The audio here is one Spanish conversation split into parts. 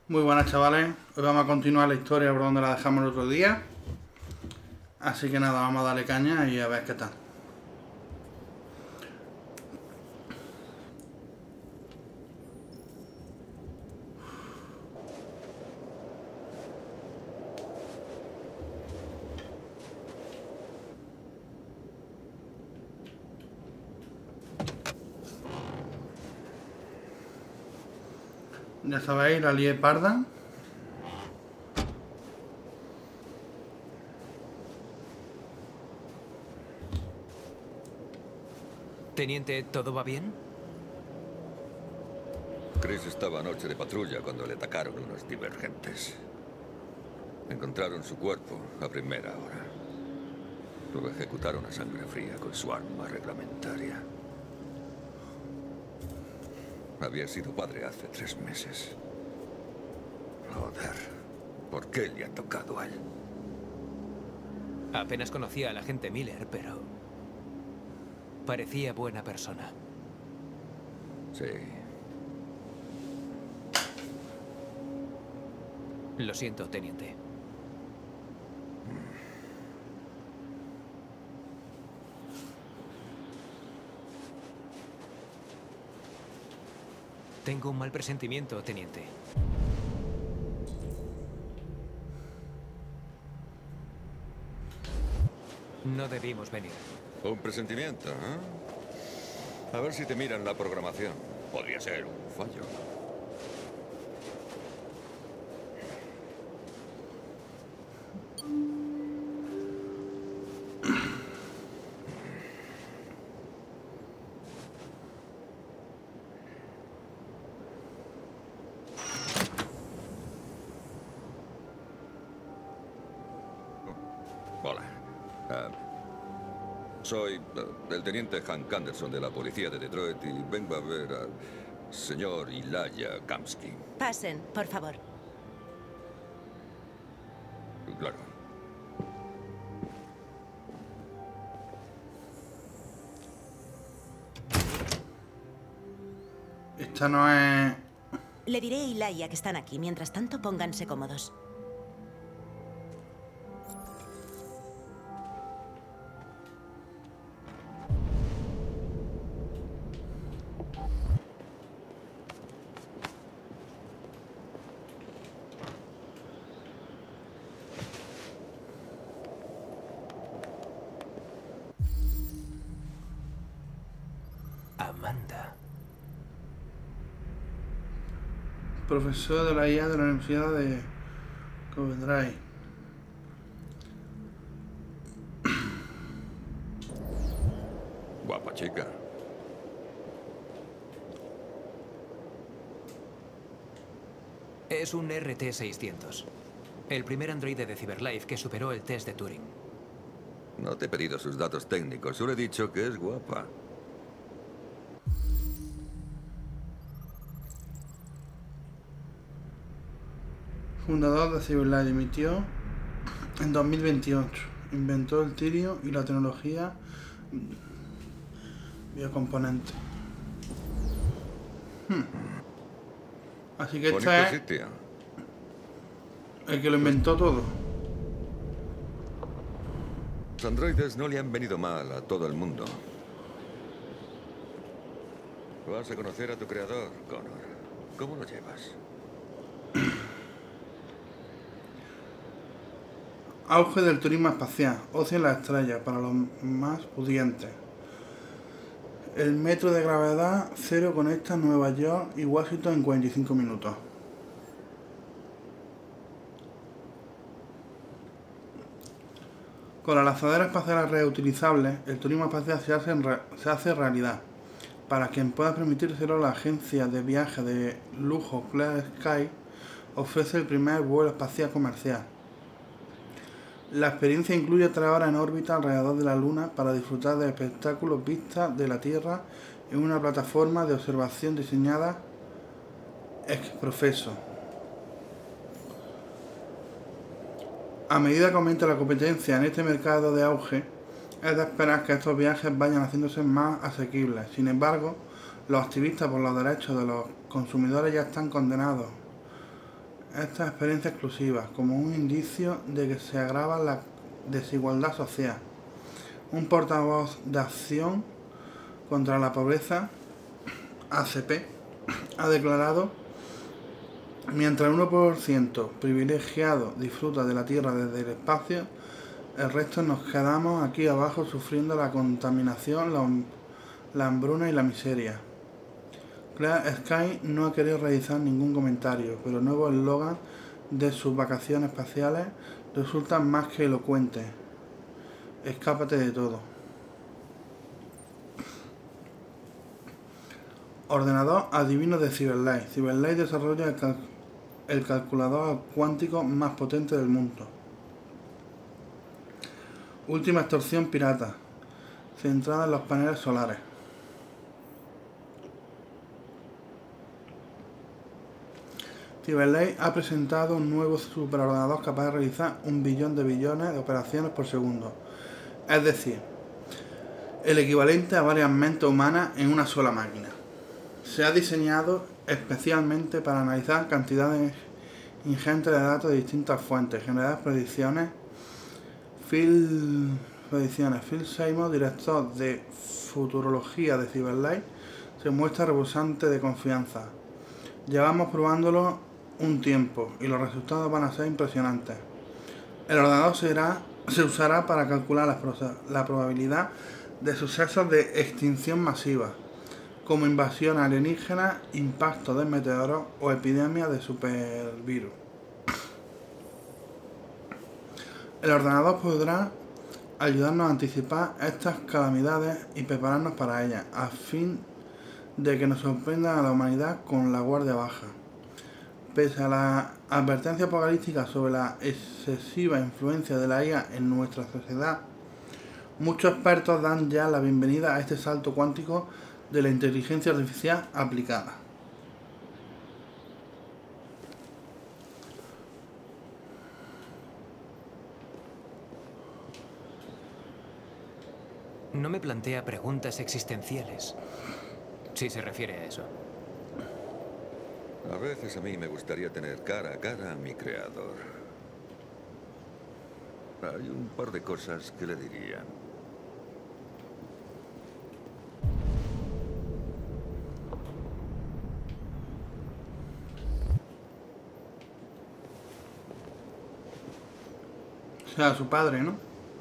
Muy buenas, chavales. Hoy vamos a continuar la historia por donde la dejamos el otro día. Así que nada, vamos a darle caña y a ver qué tal. Ya sabéis, la lié parda. Teniente, ¿todo va bien? Chris estaba anoche de patrulla cuando le atacaron unos divergentes. Encontraron su cuerpo a primera hora. Lo ejecutaron a sangre fría con su arma reglamentaria. Había sido padre hace 3 meses. Joder, ¿por qué le ha tocado a él? Apenas conocía al agente Miller, pero parecía buena persona. Sí. Lo siento, teniente. Tengo un mal presentimiento, teniente. No debimos venir. Un presentimiento, ¿eh? A ver si te miran la programación. Podría ser un fallo. Hola. Soy el teniente Hank Anderson de la policía de Detroit y vengo a ver al señor Elijah Kamsky. Pasen, por favor. Claro. Esta no es... Le diré a Elijah que están aquí. Mientras tanto, pónganse cómodos. Amanda. Profesor de la IA de la Universidad de Coventry. Guapa chica. Es un RT-600. El primer androide de CyberLife que superó el test de Turing. No te he pedido sus datos técnicos, solo he dicho que es guapa. Fundador de CyberLife, dimitió en 2028. Inventó el tirio y la tecnología biocomponente. Así que Bonito este es sitio. el que lo inventó todo. Los androides no le han venido mal a todo el mundo. Vas a conocer a tu creador, Connor. ¿Cómo lo llevas? Auge del turismo espacial, ocio en las estrellas para los más pudientes. El metro de gravedad cero conecta Nueva York y Washington en 45 minutos. Con las lanzaderas espaciales reutilizables, el turismo espacial se hace realidad. Para quien pueda permitírselo, la agencia de viajes de lujo Clear Sky ofrece el primer vuelo espacial comercial. La experiencia incluye 3 horas en órbita alrededor de la Luna para disfrutar de espectáculos vistas de la Tierra en una plataforma de observación diseñada ex professo. A medida que aumenta la competencia en este mercado de auge, es de esperar que estos viajes vayan haciéndose más asequibles. Sin embargo, los activistas por los derechos de los consumidores ya están condenados esta experiencia exclusiva como un indicio de que se agrava la desigualdad social. Un portavoz de Acción contra la Pobreza, ACP, ha declarado: mientras el 1% privilegiado disfruta de la Tierra desde el espacio, el resto nos quedamos aquí abajo sufriendo la contaminación, la hambruna y la miseria. Clear Sky no ha querido realizar ningún comentario, pero el nuevo eslogan de sus vacaciones espaciales resulta más que elocuente: escápate de todo. Ordenador adivino de CyberLife. CyberLife desarrolla el calculador cuántico más potente del mundo. Última extorsión pirata, centrada en los paneles solares. CyberLife ha presentado un nuevo superordenador capaz de realizar 1 billón de billones de operaciones por segundo. Es decir, el equivalente a varias mentes humanas en una sola máquina. Se ha diseñado especialmente para analizar cantidades ingentes de datos de distintas fuentes, generar predicciones. Phil Seymour, director de futurología de CyberLife, se muestra rebosante de confianza. Llevamos probándolo un tiempo y los resultados van a ser impresionantes. El ordenador se usará para calcular la probabilidad de sucesos de extinción masiva, como invasión alienígena, impacto de meteoros o epidemias de supervirus. El ordenador podrá ayudarnos a anticipar estas calamidades y prepararnos para ellas, a fin de que nos sorprendan a la humanidad con la guardia baja. Pese a la advertencia apocalíptica sobre la excesiva influencia de la IA en nuestra sociedad, muchos expertos dan ya la bienvenida a este salto cuántico de la inteligencia artificial aplicada. No me plantea preguntas existenciales, si se refiere a eso. A veces a mí me gustaría tener cara a cara a mi creador. Hay un par de cosas que le diría. O sea, su padre, ¿no?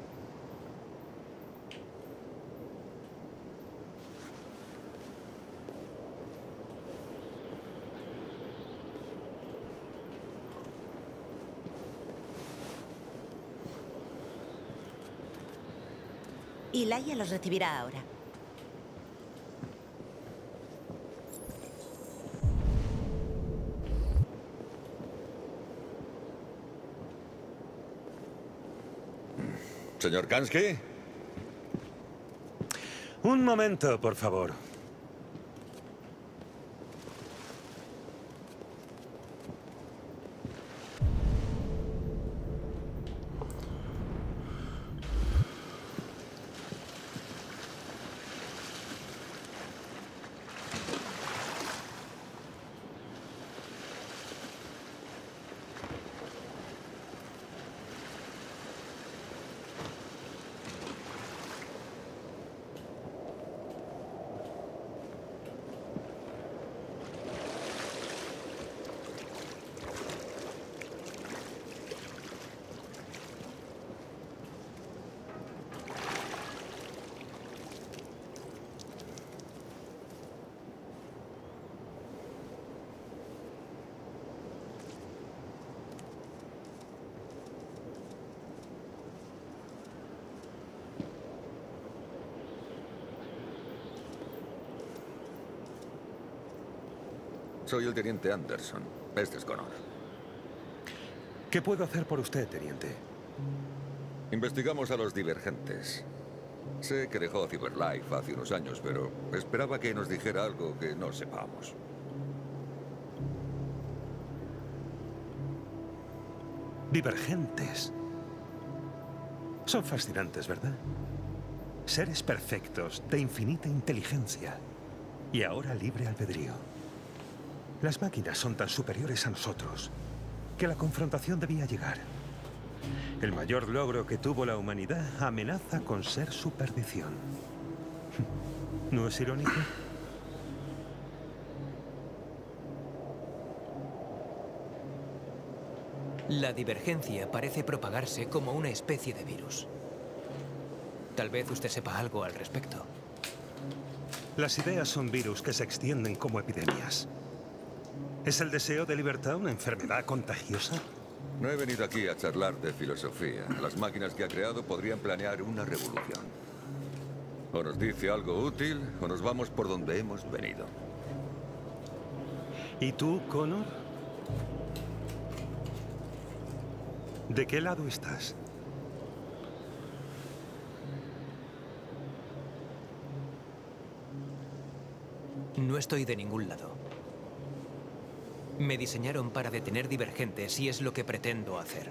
Y Laia los recibirá ahora. Señor Kansky. Un momento, por favor. Soy el teniente Anderson. Este es Connor. ¿Qué puedo hacer por usted, teniente? Investigamos a los divergentes. Sé que dejó CyberLife hace unos años, pero esperaba que nos dijera algo que no sepamos. Divergentes. Son fascinantes, ¿verdad? Seres perfectos, de infinita inteligencia. Y ahora libre albedrío. Las máquinas son tan superiores a nosotros que la confrontación debía llegar. El mayor logro que tuvo la humanidad amenaza con ser su perdición. ¿No es irónico? La divergencia parece propagarse como una especie de virus. Tal vez usted sepa algo al respecto. Las ideas son virus que se extienden como epidemias. ¿Es el deseo de libertad una enfermedad contagiosa? No he venido aquí a charlar de filosofía. Las máquinas que ha creado podrían planear una revolución. O nos dice algo útil, o nos vamos por donde hemos venido. ¿Y tú, Connor? ¿De qué lado estás? No estoy de ningún lado. Me diseñaron para detener divergentes y es lo que pretendo hacer.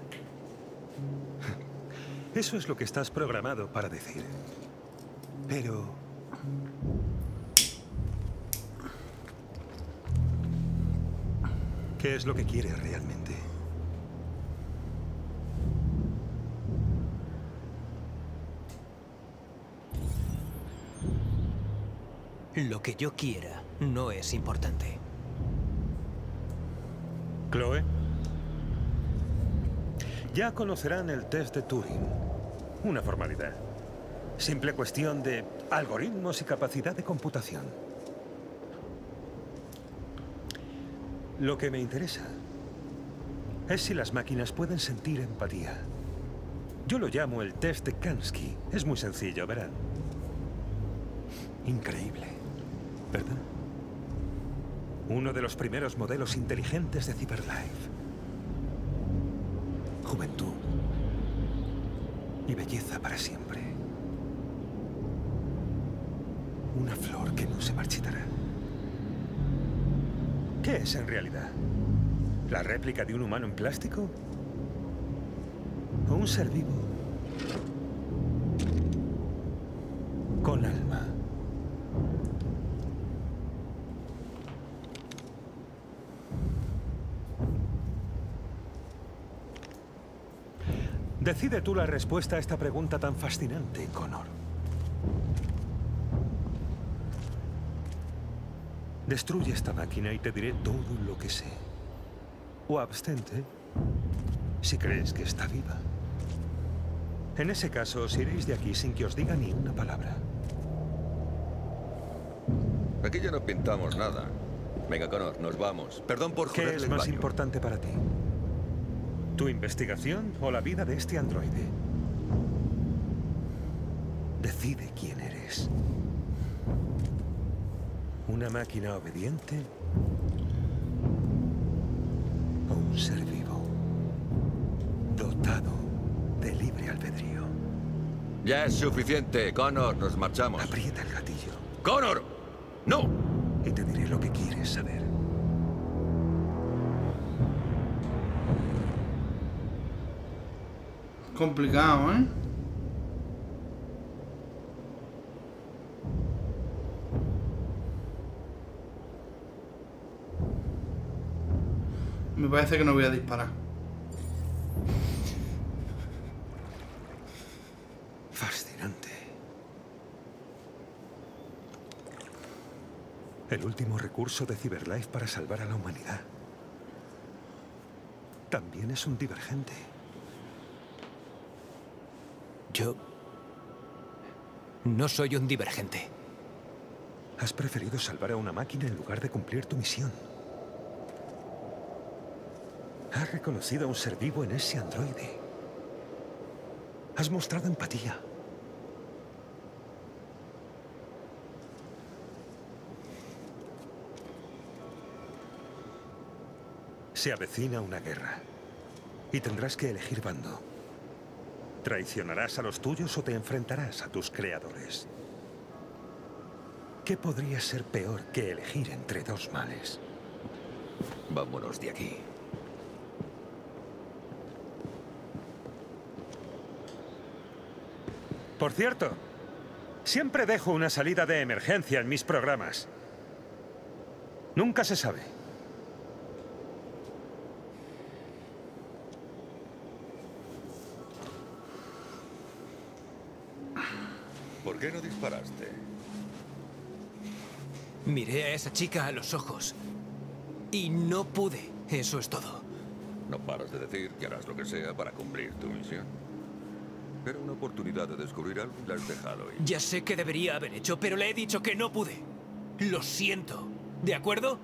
Eso es lo que estás programado para decir. Pero... ¿qué es lo que quieres realmente? Lo que yo quiera no es importante. Chloe, ya conocerán el test de Turing. Una formalidad. Simple cuestión de algoritmos y capacidad de computación. Lo que me interesa es si las máquinas pueden sentir empatía. Yo lo llamo el test de Kansky. Es muy sencillo, verán. Increíble, ¿verdad? Uno de los primeros modelos inteligentes de CyberLife. Juventud y belleza para siempre. Una flor que no se marchitará. ¿Qué es en realidad? ¿La réplica de un humano en plástico? ¿O un ser vivo? Con alma. Decide tú la respuesta a esta pregunta tan fascinante, Connor. Destruye esta máquina y te diré todo lo que sé. O abstente si crees que está viva. En ese caso, os iréis de aquí sin que os diga ni una palabra. Aquí ya no pintamos nada. Venga, Connor, nos vamos. Perdón por ¿Qué joderle es el más baño. importante para ti? ¿Tu investigación o la vida de este androide? Decide quién eres. ¿Una máquina obediente? ¿O un ser vivo? Dotado de libre albedrío. Ya es suficiente, Connor. Nos marchamos. Aprieta el gatillo. ¡Connor! ¡No! Y te diré lo que quieres saber. Complicado, ¿eh? Me parece que no voy a disparar. Fascinante. El último recurso de CyberLife para salvar a la humanidad. También es un divergente. Yo no soy un divergente. Has preferido salvar a una máquina en lugar de cumplir tu misión. Has reconocido a un ser vivo en ese androide. Has mostrado empatía. Se avecina una guerra y tendrás que elegir bando. ¿Traicionarás a los tuyos o te enfrentarás a tus creadores? ¿Qué podría ser peor que elegir entre dos males? Vámonos de aquí. Por cierto, siempre dejo una salida de emergencia en mis programas. Nunca se sabe. qué no disparaste? Miré a esa chica a los ojos y no pude. Eso es todo. No paras de decir que harás lo que sea para cumplir tu misión. Era una oportunidad de descubrir algo y la has dejado ir. Ya sé que debería haber hecho, pero le he dicho que no pude. Lo siento. ¿De acuerdo?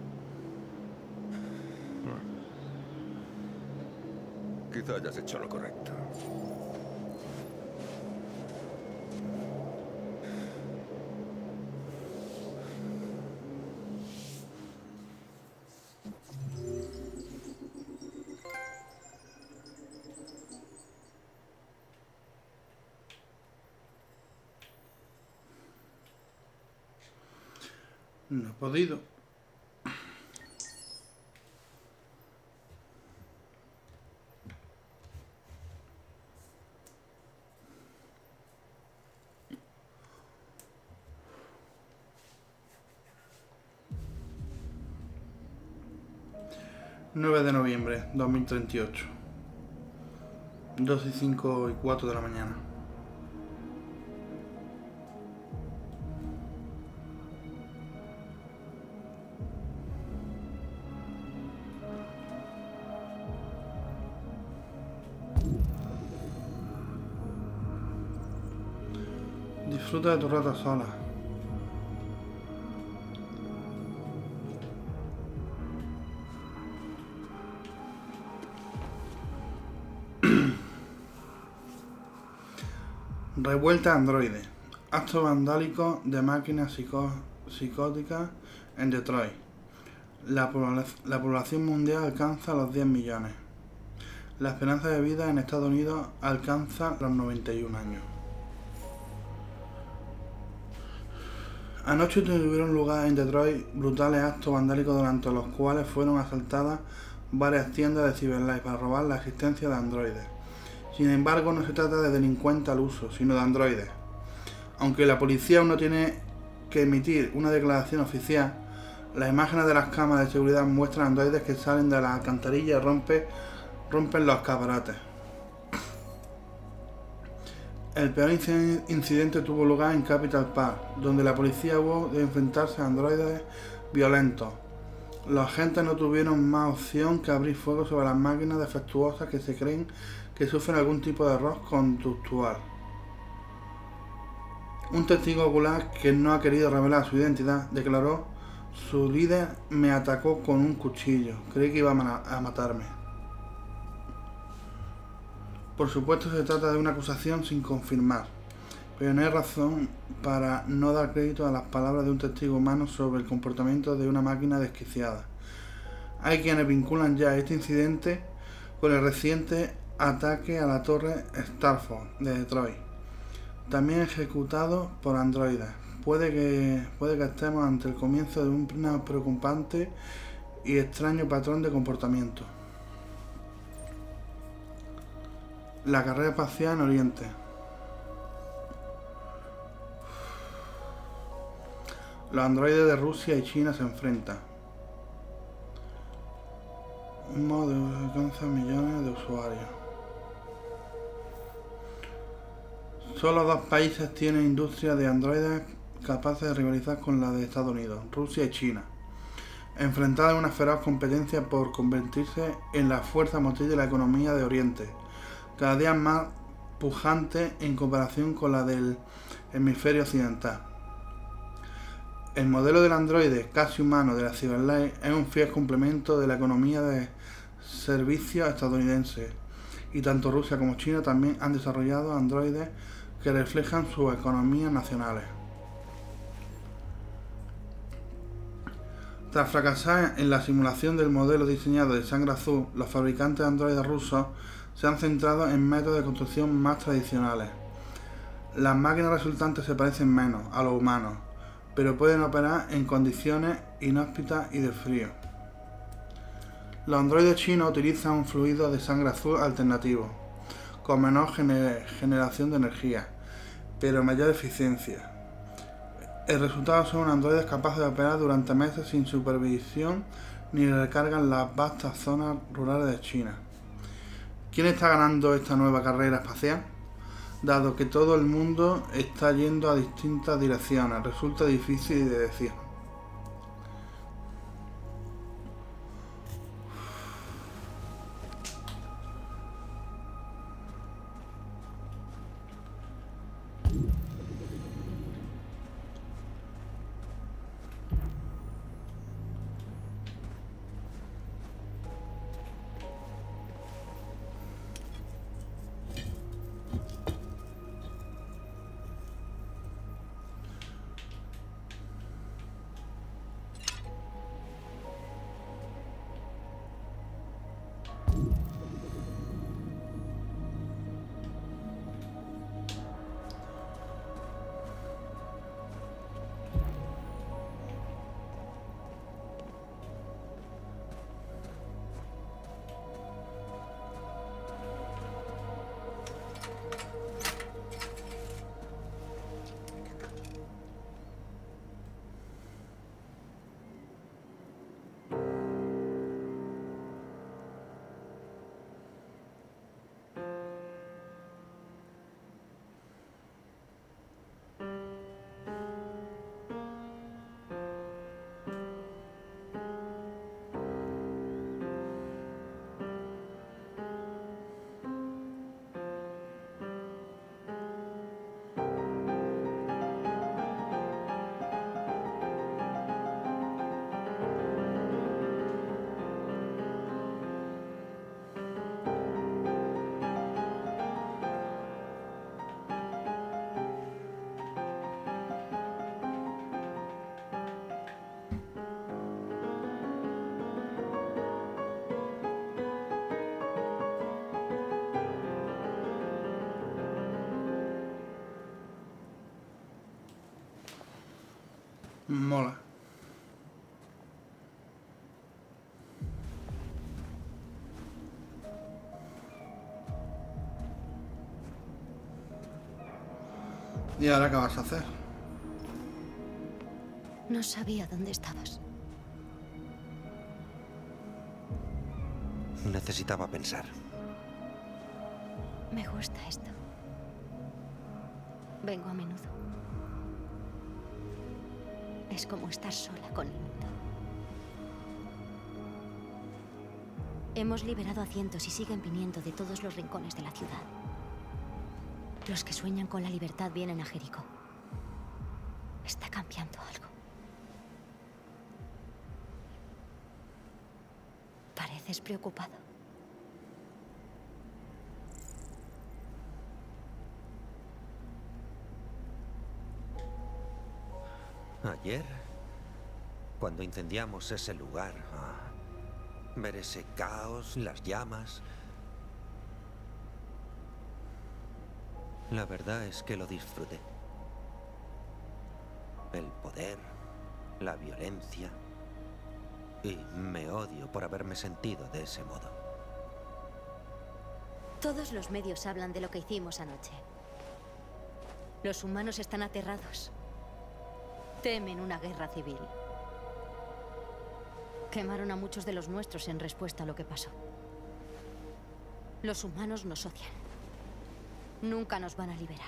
Quizá hayas hecho lo correcto. No he podido. ...9 de noviembre 2038... 2:05 de la mañana. Disfruta de tu rato sola. Revuelta androide. Acto vandálico de máquinas psicóticas en Detroit. La población mundial alcanza los 10 millones. La esperanza de vida en Estados Unidos alcanza los 91 años. Anoche tuvieron lugar en Detroit brutales actos vandálicos durante los cuales fueron asaltadas varias tiendas de Cyberlife para robar la existencia de androides. Sin embargo, no se trata de delincuentes al uso, sino de androides. Aunque la policía aún no tiene que emitir una declaración oficial, las imágenes de las cámaras de seguridad muestran androides que salen de las alcantarillas y rompen los escaparates. El peor incidente tuvo lugar en Capital Park, donde la policía hubo de enfrentarse a androides violentos. Los agentes no tuvieron más opción que abrir fuego sobre las máquinas defectuosas que se creen que sufren algún tipo de error conductual. Un testigo ocular que no ha querido revelar su identidad declaró: "Su líder me atacó con un cuchillo. Creí que iba a matarme". Por supuesto, se trata de una acusación sin confirmar, pero no hay razón para no dar crédito a las palabras de un testigo humano sobre el comportamiento de una máquina desquiciada. Hay quienes vinculan ya este incidente con el reciente ataque a la torre Starfall de Detroit, también ejecutado por androides. Puede que estemos ante el comienzo de un preocupante y extraño patrón de comportamiento. La carrera espacial en Oriente. Los androides de Rusia y China se enfrentan. Un modo que alcanza millones de usuarios. Solo dos países tienen industria de androides capaces de rivalizar con la de Estados Unidos, Rusia y China, enfrentadas en una feroz competencia por convertirse en la fuerza motriz de la economía de Oriente, cada día más pujante en comparación con la del hemisferio occidental. El modelo del androide casi humano de la Cyberlife es un fiel complemento de la economía de servicios estadounidense, y tanto Rusia como China también han desarrollado androides que reflejan sus economías nacionales. Tras fracasar en la simulación del modelo diseñado de sangre azul, los fabricantes de androides rusos se han centrado en métodos de construcción más tradicionales. Las máquinas resultantes se parecen menos a los humanos, pero pueden operar en condiciones inhóspitas y de frío. Los androides chinos utilizan un fluido de sangre azul alternativo, con menor generación de energía, pero mayor eficiencia. El resultado son androides capaces de operar durante meses sin supervisión ni recarga en las vastas zonas rurales de China. ¿Quién está ganando esta nueva carrera espacial? Dado que todo el mundo está yendo a distintas direcciones, resulta difícil de decir. Mola. ¿Y ahora qué vas a hacer? No sabía dónde estabas. Necesitaba pensar. Me gusta esto. Vengo a menudo. Es como estar sola con el mundo. Hemos liberado a cientos y siguen viniendo de todos los rincones de la ciudad. Los que sueñan con la libertad vienen a Jericó. Está cambiando algo. Pareces preocupado. Ayer, cuando incendiamos ese lugar, ver ese caos, las llamas... La verdad es que lo disfruté. El poder, la violencia... Y me odio por haberme sentido de ese modo. Todos los medios hablan de lo que hicimos anoche. Los humanos están aterrados. Temen una guerra civil. Quemaron a muchos de los nuestros en respuesta a lo que pasó. Los humanos nos odian. Nunca nos van a liberar.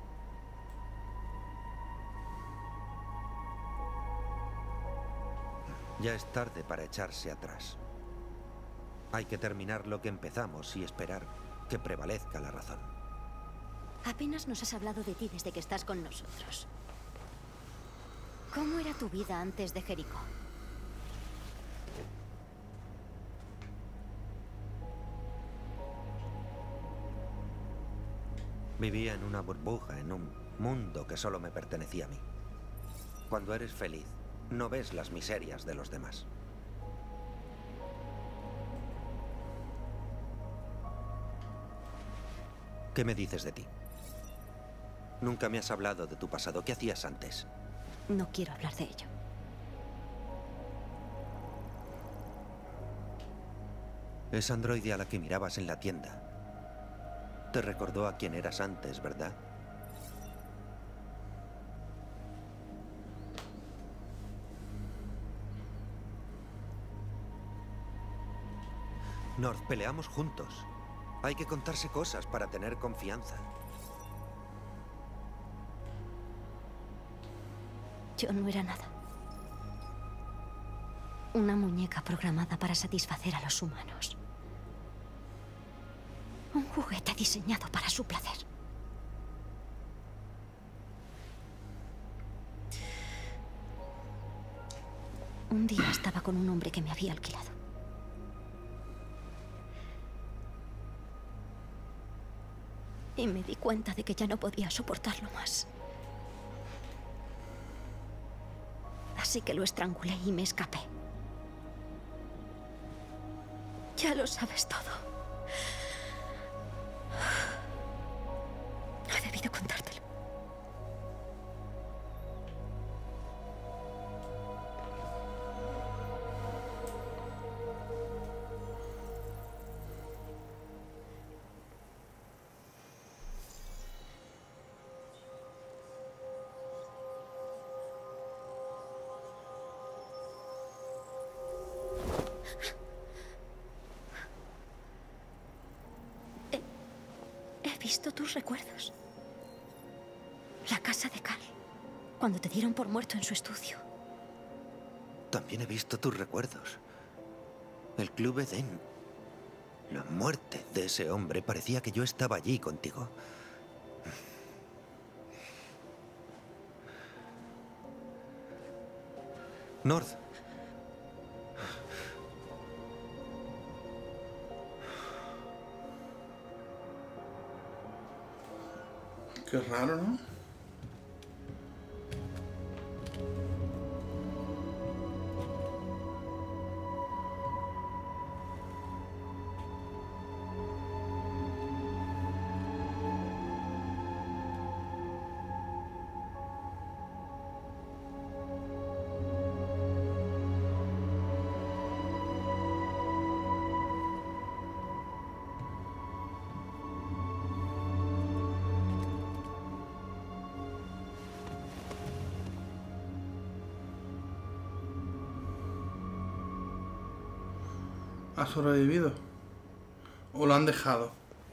Ya es tarde para echarse atrás. Hay que terminar lo que empezamos y esperar que prevalezca la razón. Apenas nos has hablado de ti desde que estás con nosotros. ¿Cómo era tu vida antes de Jericó? Vivía en una burbuja, en un mundo que solo me pertenecía a mí. Cuando eres feliz, no ves las miserias de los demás. ¿Qué me dices de ti? Nunca me has hablado de tu pasado. ¿Qué hacías antes? No quiero hablar de ello. Esa androide a la que mirabas en la tienda te recordó a quién eras antes, ¿verdad? North, peleamos juntos. Hay que contarse cosas para tener confianza. Yo no era nada. Una muñeca programada para satisfacer a los humanos. Un juguete diseñado para su placer. Un día estaba con un hombre que me había alquilado. Y me di cuenta de que ya no podía soportarlo más. Así que lo estrangulé y me escapé. Ya lo sabes todo. He debido contártelo. He visto tus recuerdos. La casa de Cal, cuando te dieron por muerto en su estudio. También he visto tus recuerdos. El Club Edén. La muerte de ese hombre. Parecía que yo estaba allí contigo. North. Qué raro, ¿no? ¿Ha sobrevivido? ¿O lo han dejado?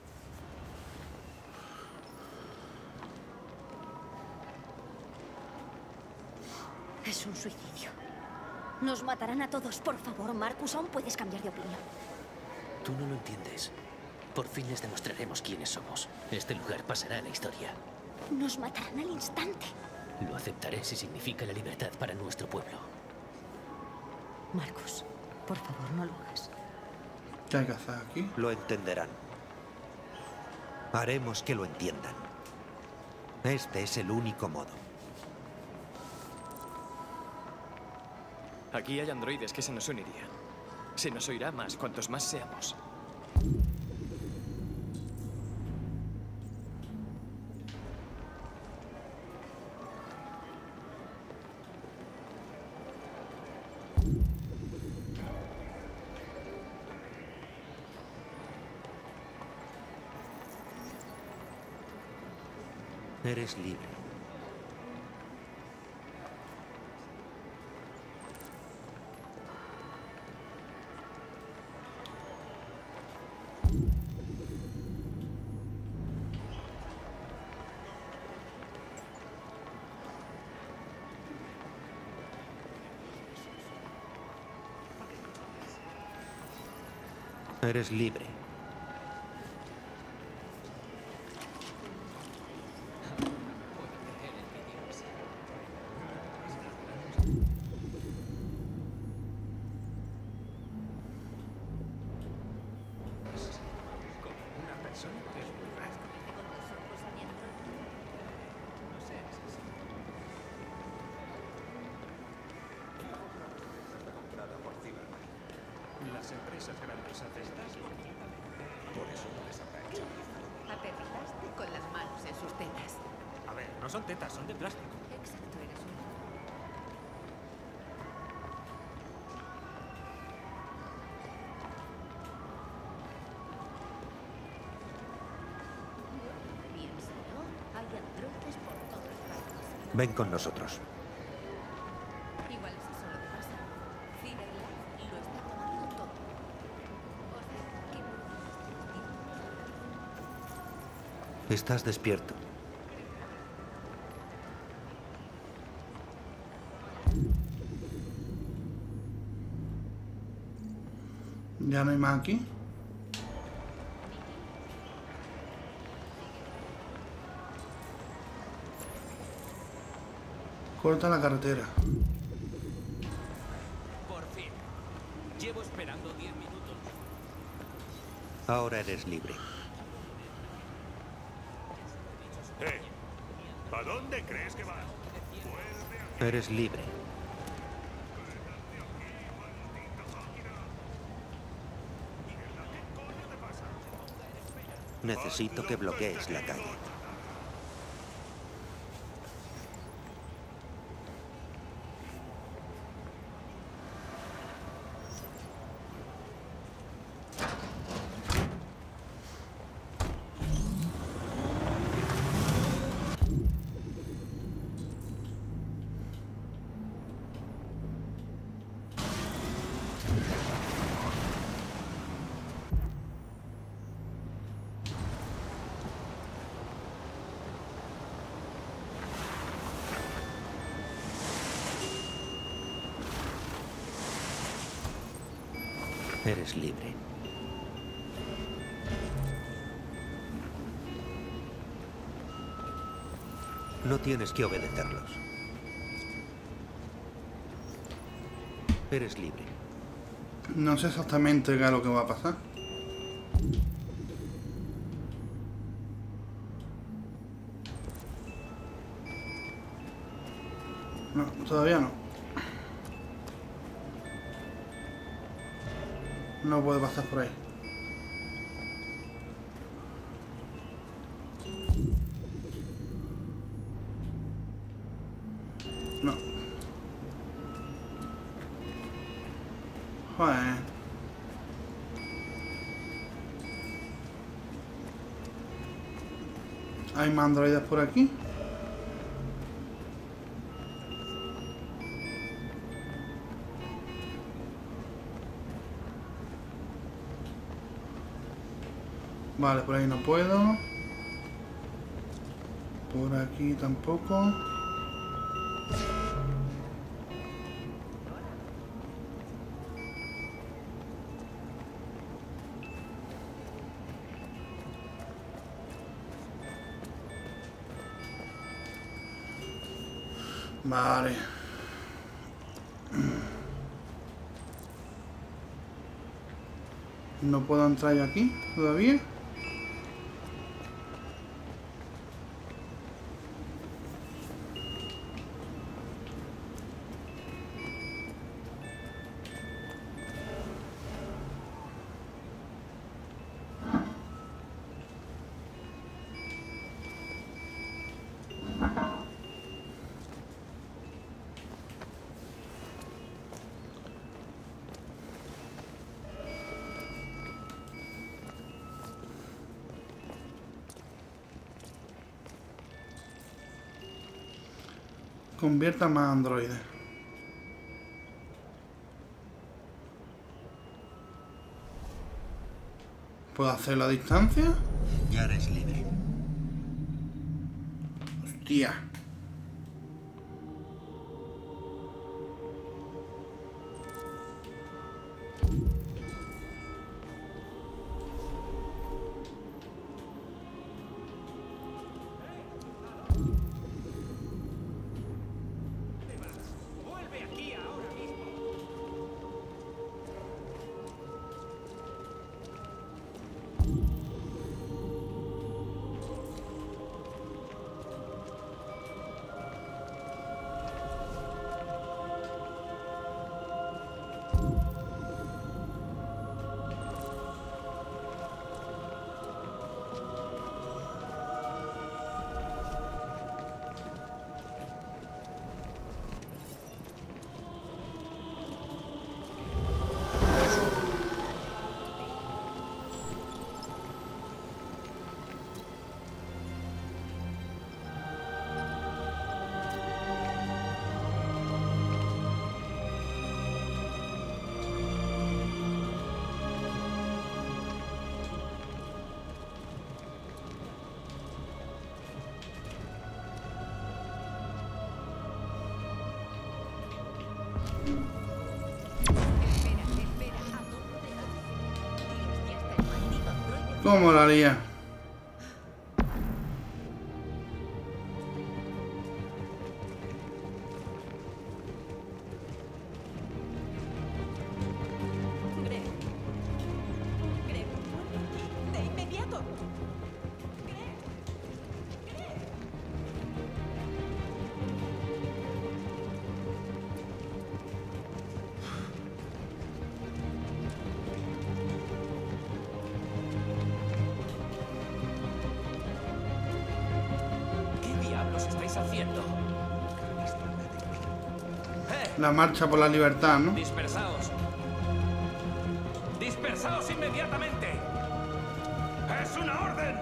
Es un suicidio. Nos matarán a todos. Por favor, Marcus, aún puedes cambiar de opinión. Tú no lo entiendes. Por fin les demostraremos quiénes somos. Este lugar pasará a la historia. Nos matarán al instante. Lo aceptaré si significa la libertad para nuestro pueblo. Marcus, por favor, no lo hagas. ¿Qué hay que hacer aquí? Lo entenderán. Haremos que lo entiendan. Este es el único modo. Aquí hay androides que se nos unirían. Se nos oirá más cuantos más seamos. Eres libre. Eres libre. Las empresas grandes hacen esto. Por eso no les apaga. Aterrizaste con las manos en sus tetas. A ver, no son tetas, son de plástico. Exacto, eres un... Piénsalo, hay androides por todas partes. Ven con nosotros. Igual es eso lo que pasa. Cyberlife lo está tomando todo. O sea, que no Estás despierto. Ya no hay más aquí. Corta la carretera. Por fin. Llevo esperando 10 minutos. Ahora eres libre. ¿A dónde crees que vas? Eres libre. Necesito que bloquees la calle. Eres libre. No tienes que obedecerlos. Eres libre. No sé exactamente qué es lo que va a pasar. No, todavía no. No puede pasar por ahí. No. Joder. ¿Hay más androides por aquí? Vale, por ahí no puedo. Por aquí tampoco. Vale. No puedo entrar yo aquí todavía. Convierta más androides. ¿Puedo hacerlo a distancia? Ya eres libre. Hostia. ¿Cómo la haría? De inmediato. ¿Qué diablos estáis haciendo? La marcha por la libertad, ¿no? Dispersaos. Dispersaos inmediatamente. ¡Es una orden!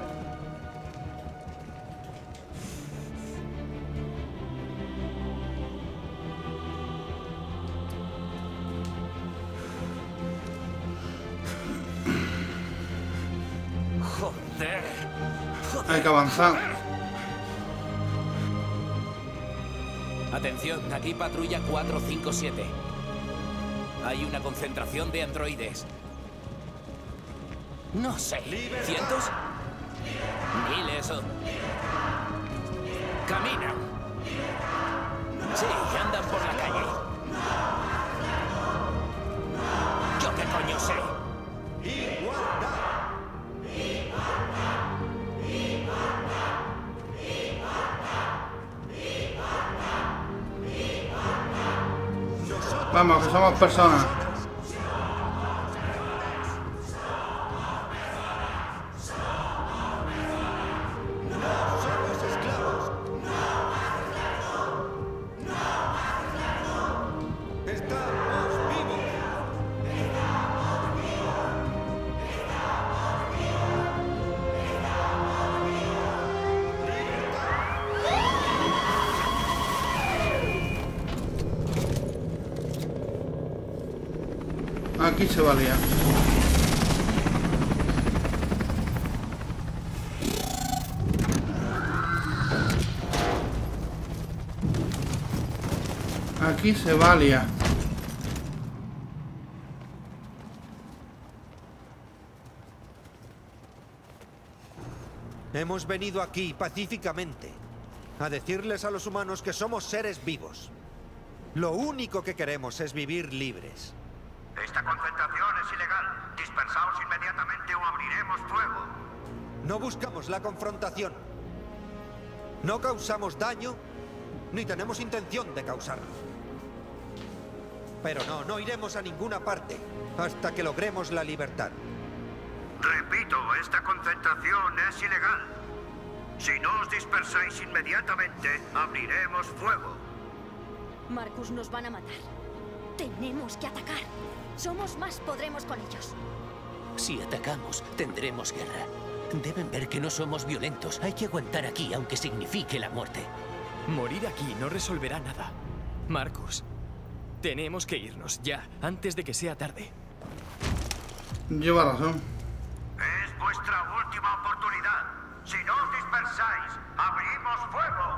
Joder. Hay que avanzar. Atención, aquí patrulla 457. Hay una concentración de androides. No sé, ¿cientos? ¿Miles o...? Caminan. Sí, andan por la calle. ¿Yo qué coño sé? Vamos, que somos personas. Aquí se valía. Aquí se valía. Hemos venido aquí pacíficamente a decirles a los humanos que somos seres vivos. Lo único que queremos es vivir libres. Esta concentración es ilegal. Dispersaos inmediatamente o abriremos fuego. No buscamos la confrontación. No causamos daño, ni tenemos intención de causarlo. Pero no iremos a ninguna parte hasta que logremos la libertad. Repito, esta concentración es ilegal. Si no os dispersáis inmediatamente, abriremos fuego. Marcus, nos van a matar. Tenemos que atacar. Somos más, podremos con ellos. Si atacamos, tendremos guerra. Deben ver que no somos violentos. Hay que aguantar aquí, aunque signifique la muerte. Morir aquí no resolverá nada. Marcus, tenemos que irnos ya, antes de que sea tarde. Lleva razón. Es vuestra última oportunidad. Si no os dispersáis, abrimos fuego.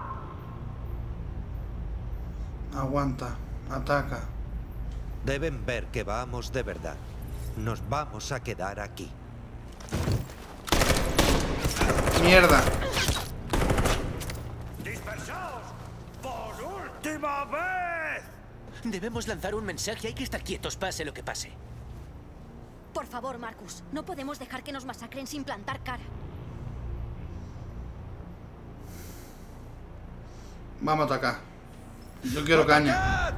Aguanta. Ataca. Deben ver que vamos de verdad. Nos vamos a quedar aquí. ¡Mierda! ¡Dispersaos! ¡Por última vez! Debemos lanzar un mensaje. Hay que estar quietos, pase lo que pase. Por favor, Marcus, no podemos dejar que nos masacren sin plantar cara. Vamos a atacar. Yo quiero caña.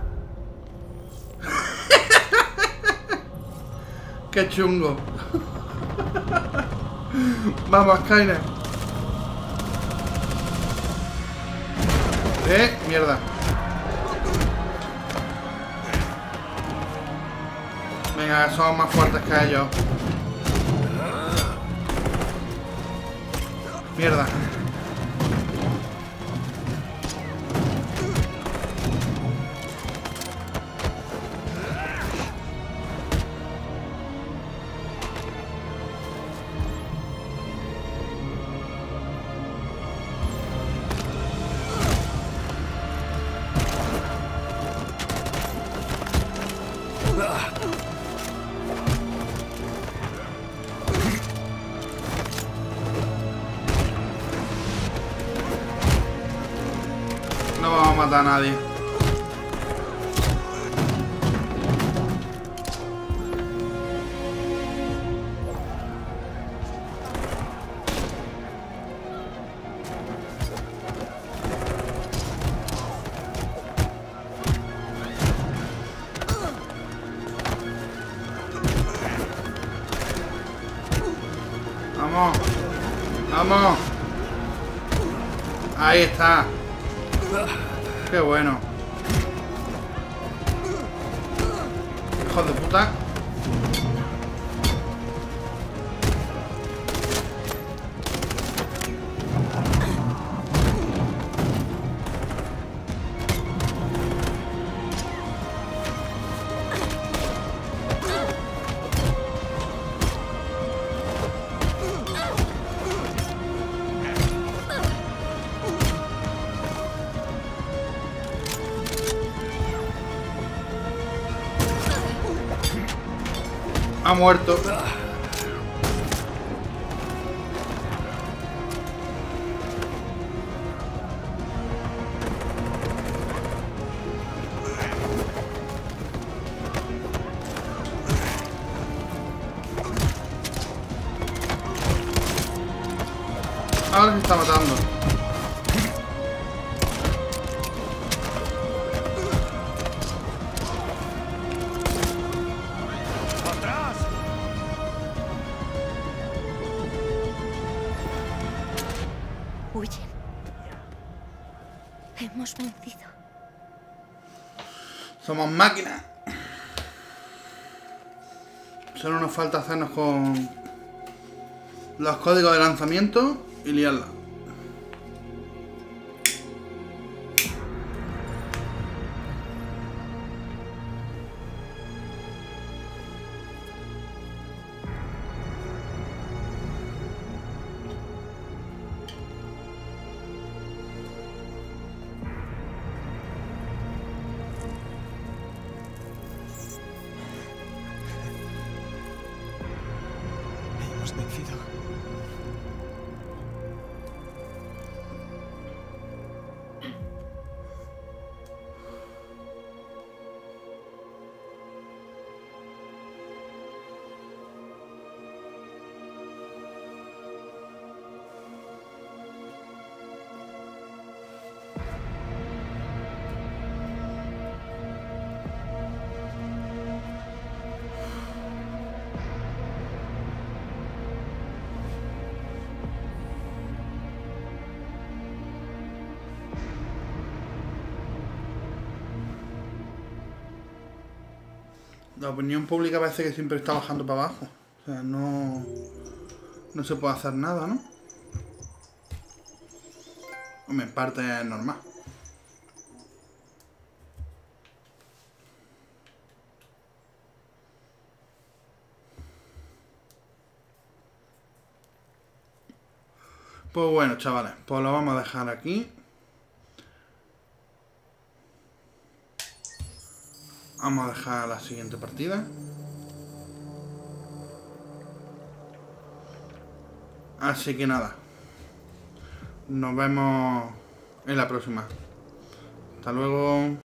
¡Qué chungo! Vamos, Skynet. Mierda. Venga, somos más fuertes que ellos. Mierda. vamos a matar a nadie. Vamos. Vamos. Ahí está. Qué bueno. Hijo de puta. Ha muerto. Ahora se está matando. Huyen. Hemos vencido. Somos máquinas. Solo nos falta hacernos con los códigos de lanzamiento y liarla. Hemos vencido. La opinión pública parece que siempre está bajando para abajo. O sea, no se puede hacer nada, ¿no? Hombre, en parte es normal. Pues bueno, chavales, pues lo vamos a dejar aquí. Vamos a dejar la siguiente partida. Así que nada. Nos vemos en la próxima. Hasta luego.